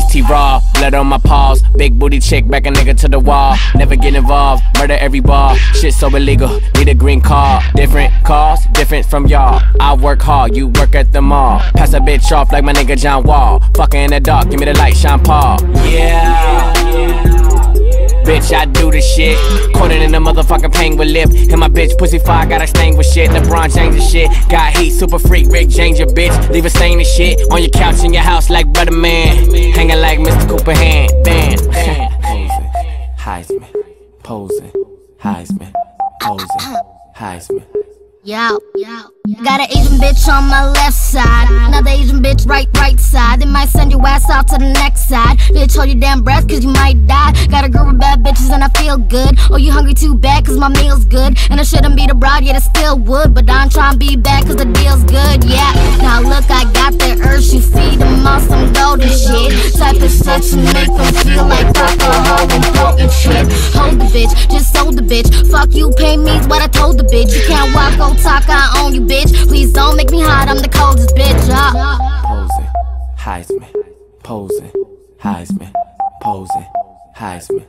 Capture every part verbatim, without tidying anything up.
T-Raw, blood on my paws. Big booty chick, back a nigga to the wall. Never get involved, murder every ball. Shit so illegal, need a green card. Different cars, different from y'all. I work hard, you work at the mall. Pass a bitch off like my nigga John Wall. Fucking in the dark, give me the light, Sean Paul. Yeah, bitch, I do the shit. Cornered in the motherfucking penguin lip. And my bitch pussy fire, got a stain with shit. LeBron James and shit. Got heat, super freak, Rick James your bitch. Leave a stain and shit on your couch in your house like Brother Man. Hanging like Mister Cooper hand. Damn. Heisman, posing. Heisman, posing. Heisman. Yo, yo, got an Asian bitch on my left side, another Asian bitch right, right side. They might send your ass out to the next side. Bitch, hold your damn breath cause you might die. Got a girl with bad bitches and I feel good. Oh, you hungry too bad cause my meal's good. And I shouldn't be the bride, yet I still would. But I'm trying to be bad cause the deal's good, yeah. Now look, I got the urge, you feed them on some golden shit. Type of shit to make them feel like alcohol important shit. Hold the bitch, just hold the bitch. Fuck you, pay me's what I told the bitch. You can't walk on talk, I own you, bitch. Please don't make me hot, I'm the coldest bitch. Uh. Posing, Heisman, posing, Heisman, posing, Heisman.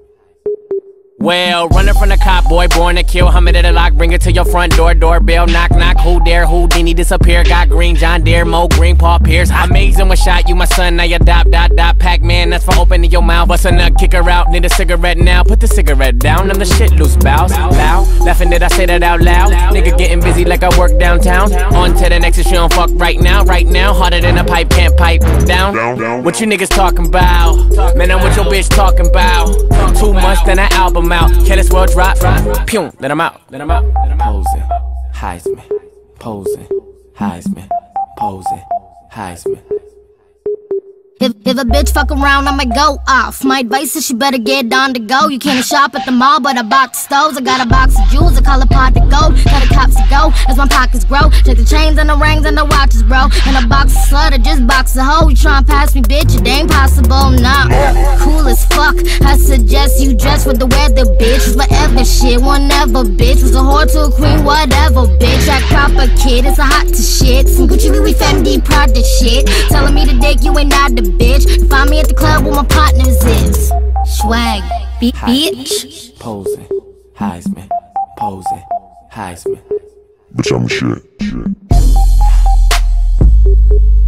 Well, running from the cop, boy, born to kill. Hummin' at the lock, bring it to your front door. Doorbell, knock, knock. Who dare? Houdini disappear. Got green, John Deere, Mo Green, Paul Pierce. Amazing one shot, you my son, now you dot, dot, dot. Pac-Man, that's for opening your mouth. Bust a nut, kick her out, need a cigarette now. Put the cigarette down, I'm the shit loose, bows. Bow, laughing did I say that out loud? Nigga getting busy like I work downtown. On to the next, if she don't fuck right now. Right now, harder than a pipe, can't pipe down. What you niggas talking about? Man, I'm what your bitch talking about. Two months, then an album out. Careless world drop, pew, let him out, let him out. Posing, Heisman, posing, Heisman, posing, Heisman. If, if a bitch fuck around, I might go off. My advice is she better get on the go. You can't shop at the mall, but I bought the stoves. I got a box of jewels, I call it pot to go. Tell the cops to go, as my pockets grow. Check the chains and the rings and the watches, bro. And a box of slut, or just box of hoe. You tryna pass me, bitch, it ain't possible, nah. Cool as fuck, I suggest you dress with the weather, bitch. Whatever shit, whenever, bitch. Was a whore to a queen, whatever, bitch. I crop a kid, it's a hot to shit. Some Gucci, Louis, Fendi, Prada shit. Telling me to dick, you ain't not the bitch. Find me at the club where my partners is. Swag, B bitch. Posing, Heisman, posing, Heisman. Bitch, I'm a shit. shit.